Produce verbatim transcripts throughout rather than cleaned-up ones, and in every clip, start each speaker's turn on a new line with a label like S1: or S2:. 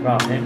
S1: Rahim.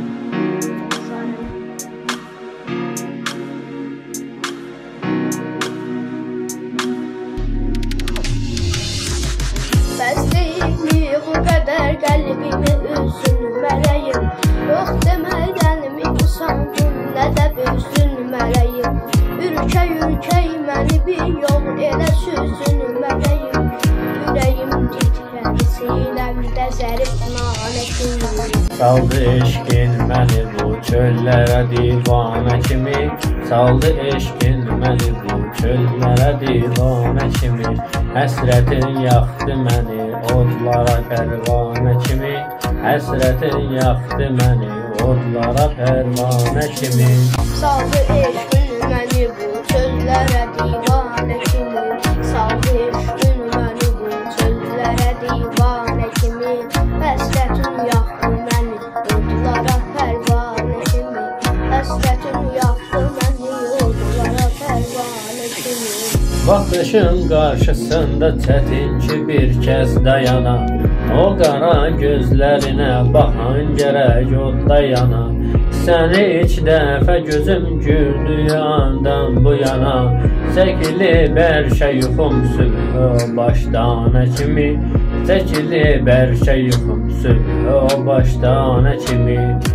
S2: Bəs deyilmi bu qədər qəlbimi üzülmələyim? Yox demədən mi usandım, nə də büzülmələyim? Ürkək-ürkək məni bir yol elə süzülmələyim. Ürəyim titrədi, sinəmdə zərif nanə kimi.
S1: Saldı eşqin məni bu çöllərə divanə kimi. Saldı eşqin məni bu çöllərə divanə kimi. Həsrətin yaxdı məni odlara pərvanə kimi. Həsrətin yaxdı məni odlara pərvanə kimi.
S2: Saldı eşqin məni bu çöllərə divanə kimi. Saldı eşqin məni bu çöllərə divanə kimi. Həsrətin yaxdı məni odlara pərvanə kimi. Həsrətin yaxdı məni odlara pərvanə kimi.
S1: Baxışın qarşısında çətin ki bir kəs dayana. O qara gözlərinə baxan gərək odda yana. Səni ilk dəfə gözüm güldü yandan bu yana. Çəkilib hər şey yuxum sübh başdana kimi. Çəkilib hər şey yuxum sübh başdana kimi.